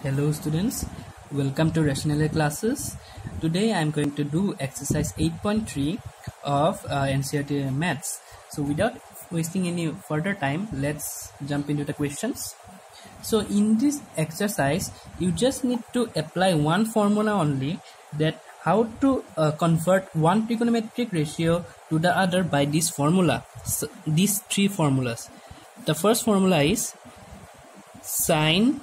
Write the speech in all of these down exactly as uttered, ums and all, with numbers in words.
Hello students, welcome to Rationale classes. Today I am going to do exercise eight point three of uh, N C E R T maths. So without wasting any further time, let's jump into the questions. So in this exercise, you just need to apply one formula only, that how to uh, convert one trigonometric ratio to the other by this formula. So these three formulas. The first formula is sine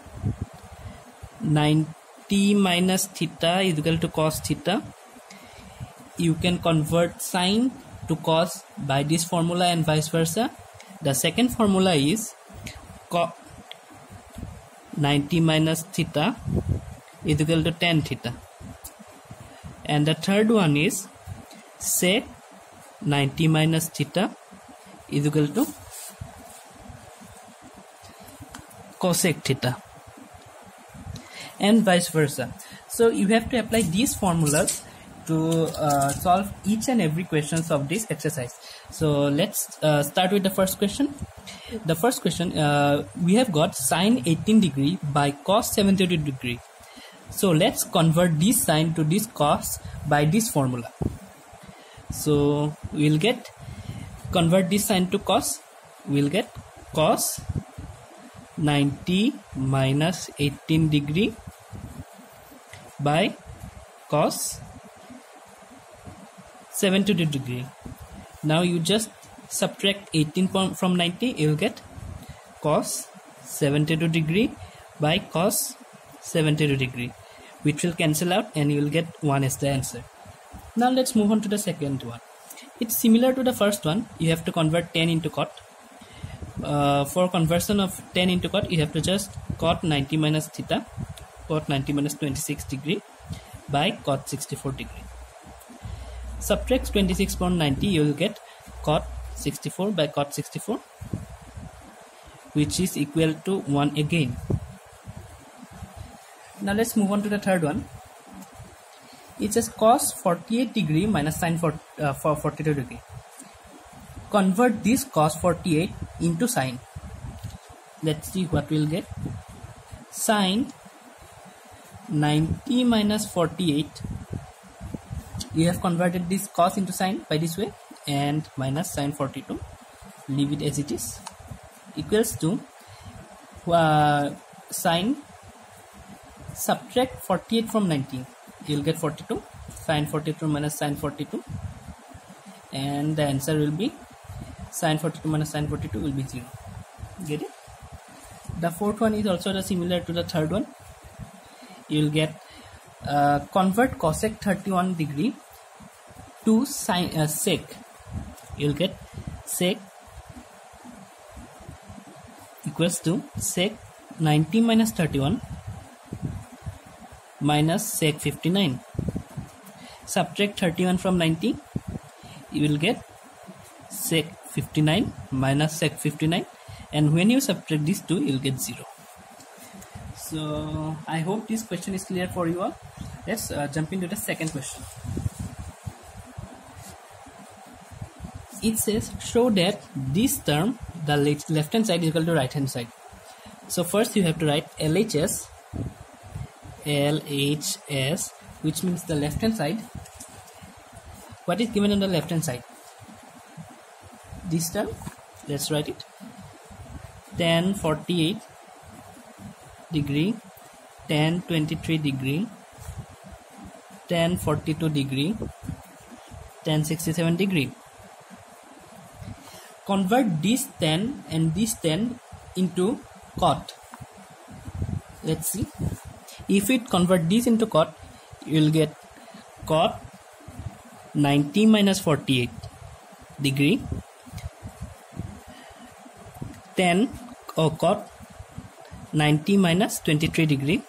ninety minus theta is equal to cos theta. You can convert sine to cos by this formula and vice versa. The second formula is cos ninety minus theta is equal to tan theta. And the third one is sec ninety minus theta is equal to cosec theta, and vice versa. So you have to apply these formulas to uh, solve each and every questions of this exercise. So let's uh, start with the first question. The first question, uh, we have got sine eighteen degree by cos seventy-two degree. So let's convert this sine to this cos by this formula. So we'll get, convert this sine to cos, we'll get cos ninety minus eighteen degree by cos seventy-two degree. Now you just subtract eighteen from ninety, you will get cos seventy-two degree by cos seventy-two degree, which will cancel out and you will get one as the answer. Now let's move on to the second one. It's similar to the first one. You have to convert tan into cot. Uh, for conversion of tan into cot, you have to just cot ninety minus theta, cot ninety minus twenty-six degree by cot sixty-four degree. Subtract twenty-six from ninety, you will get cot sixty-four by cot sixty-four, which is equal to one again. Now let's move on to the third one. It's just cos forty-eight degree minus sine for, uh, for forty-two degree. Convert this cos forty-eight into sine. Let's see what we'll get. Sine ninety minus forty-eight. You have converted this cos into sine by this way, and minus sine forty-two. Leave it as it is. Equals to uh, sine. Subtract forty-eight from ninety. You'll get forty-two. Sine forty-two minus sine forty-two, and the answer will be sine forty-two minus sine forty-two will be zero. Get it? The fourth one is also the similar to the third one. You will get uh, convert cosec thirty-one degree to sine uh, sec. You will get sec equals to sec ninety minus thirty-one minus sec fifty-nine. Subtract thirty-one from ninety, you will get sec fifty-nine minus sec fifty-nine, and when you subtract these two, you will get zero. So I hope this question is clear for you all. Let's uh, jump into the second question. It says show that this term, the left hand side, is equal to right hand side. So first you have to write L H S, L H S, which means the left hand side. What is given on the left hand side? This term, let's write it. Tan forty-eight degree, tan twenty-three degree, tan forty-two degree, tan sixty-seven degree. Convert this tan and this tan into cot. Let's see. If it convert this into cot, you will get cot ninety minus forty-eight degree, tan or cot ninety minus twenty-three degree,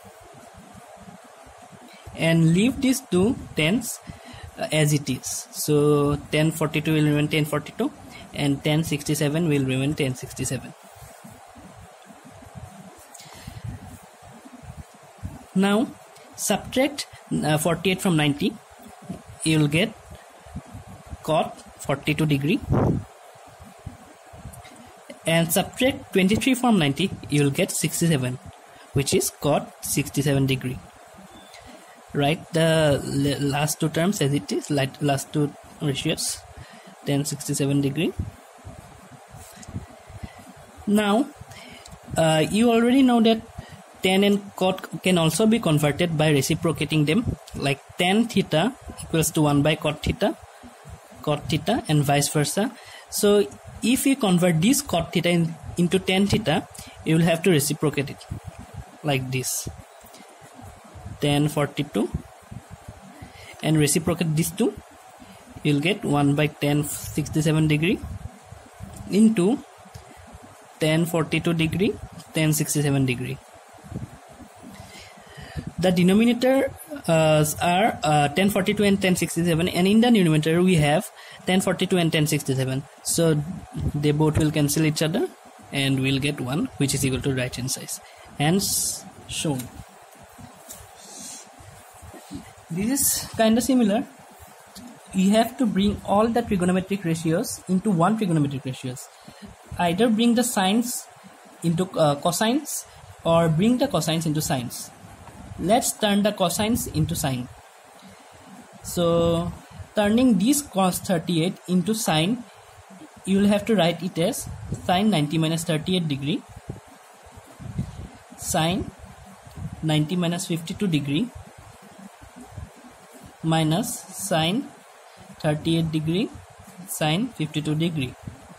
and leave these two tens uh, as it is. So tan forty-two will remain tan forty-two, and tan sixty-seven will remain tan sixty-seven. Now subtract uh, forty-eight from ninety, you will get cot forty-two degree, and subtract twenty-three from ninety, you will get sixty-seven. which is cot sixty-seven degree. Write the last two terms as it is, like last two ratios, tan sixty-seven degree. Now uh, you already know that tan and cot can also be converted by reciprocating them, like tan theta equals to one by cot theta, cot theta, and vice versa. So if you convert this cot theta in, into tan theta, you will have to reciprocate it like this, tan forty-two, and reciprocate these two, you will get one by tan sixty-seven degree into tan forty-two degree, tan sixty-seven degree. The denominator uh, are uh, tan forty-two and tan sixty-seven, and in the numerator we have tan forty-two and tan sixty-seven. So they both will cancel each other and we'll get one, which is equal to right hand side. Hence shown. This is kind of similar. You have to bring all the trigonometric ratios into one trigonometric ratios. Either bring the sines into uh, cosines or bring the cosines into sines. Let's turn the cosines into sine. So turning this cos thirty-eight into sine, you will have to write it as sine ninety minus thirty-eight degree, sine ninety minus fifty-two degree, minus sine thirty-eight degree, sine fifty-two degree.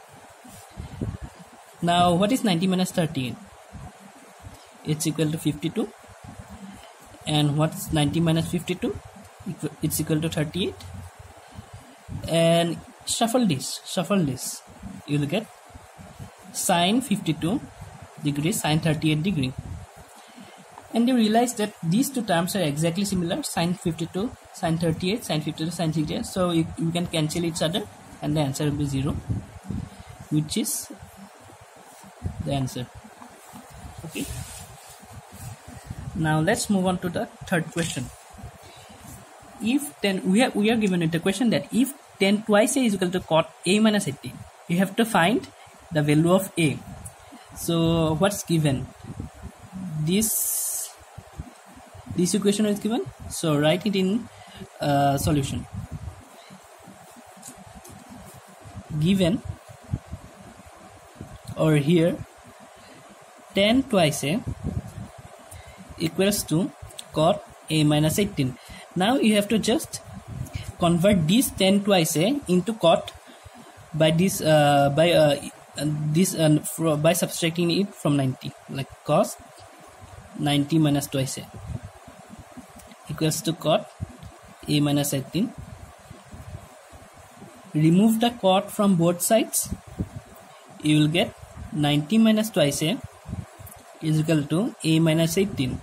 Now what is ninety minus thirty-eight? It's equal to fifty-two. And what's ninety minus fifty-two? It's equal to thirty-eight. And shuffle this, shuffle this. You will get sine fifty-two degree, sine thirty-eight degree. And you realize that these two terms are exactly similar, sine fifty-two, sine thirty-eight, sine fifty-two, sine thirty-eight. So you, you can cancel each other and the answer will be zero, which is the answer. Okay. Now let's move on to the third question. If then we are we are given with the question that if tan twice a is equal to cot a minus eighteen, you have to find the value of a. So what's given? This this equation is given. So write it in uh, solution. Given or here tan twice a equals to cot a minus eighteen. Now you have to just convert this tan twice a into cot by this uh, by uh, this uh, by subtracting it from ninety, like cos ninety minus twice a equals to cot a minus eighteen. Remove the cot from both sides, you will get ninety minus twice a is equal to a minus eighteen.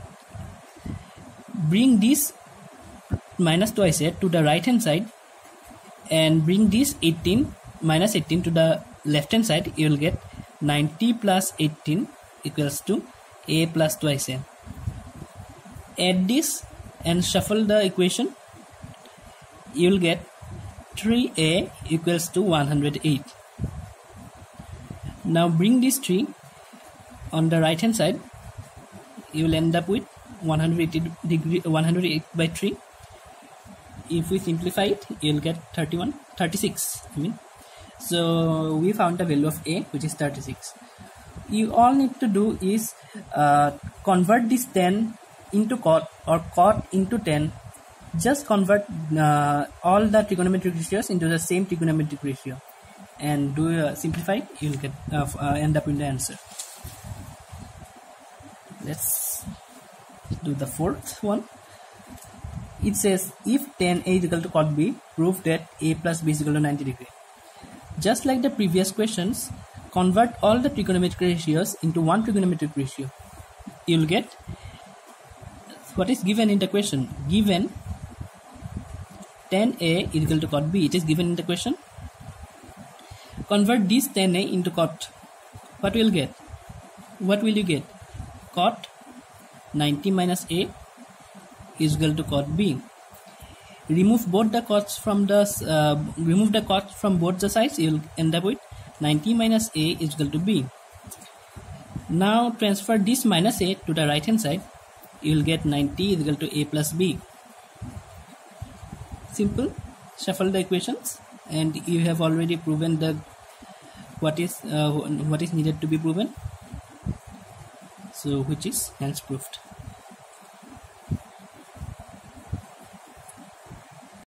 Bring this minus twice a to the right hand side and bring this eighteen minus eighteen to the left hand side, you will get ninety plus eighteen equals to a plus twice a. Add this and shuffle the equation, you will get three a equals to one hundred eight. Now bring this three on the right hand side, you will end up with one hundred eighty degree, one hundred eight by three. If we simplify it, you will get thirty-one, thirty-six. I mean, so we found the value of a, which is thirty-six. You all need to do is uh, convert this tan into cot or cot into tan. Just convert uh, all the trigonometric ratios into the same trigonometric ratio, and do uh, simplify. You will get uh, uh, end up in the answer. Let's do the fourth one. It says if tan a is equal to cot b, prove that a plus b is equal to ninety degree. Just like the previous questions, convert all the trigonometric ratios into one trigonometric ratio. You will get what is given in the question. Given tan a is equal to cot b, it is given in the question. Convert this tan a into cot. What will get? What will you get? Cot ninety minus a is equal to cot b. Remove both the cots from the uh, remove the cots from both the sides. You will end up with ninety minus a is equal to b. Now transfer this minus a to the right hand side. You will get ninety is equal to a plus b. Simple. Shuffle the equations, and you have already proven the what is uh, what is needed to be proven. So which is hence proved.